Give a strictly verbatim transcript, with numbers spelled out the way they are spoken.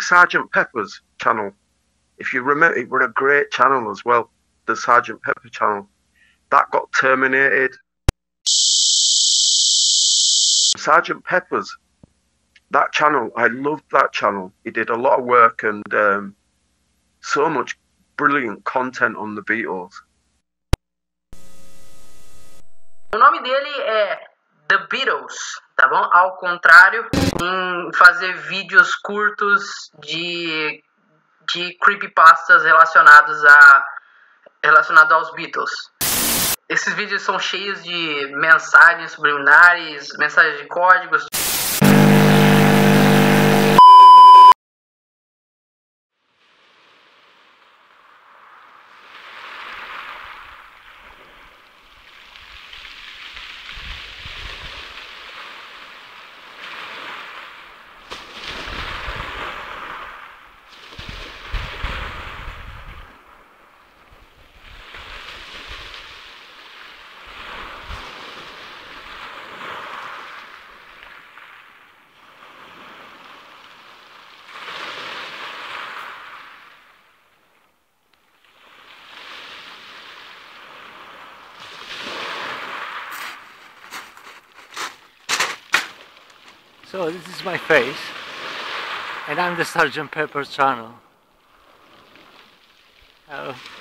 Sergeant Pepper's channel. If you remember, it was a great channel as well, the Sergeant Pepper channel. That got terminated. Sergeant Pepper's, that channel, I loved that channel. He did a lot of work and um, so much brilliant content on the Beatles. O nome dele é The Beatles, tá bom? Ao contrário, em fazer vídeos curtos de, de creepypastas relacionados, a, relacionados aos Beatles. Esses vídeos são cheios de mensagens subliminares, mensagens de códigos. So this is my face, and I'm the Sergeant Pepper channel. Oh.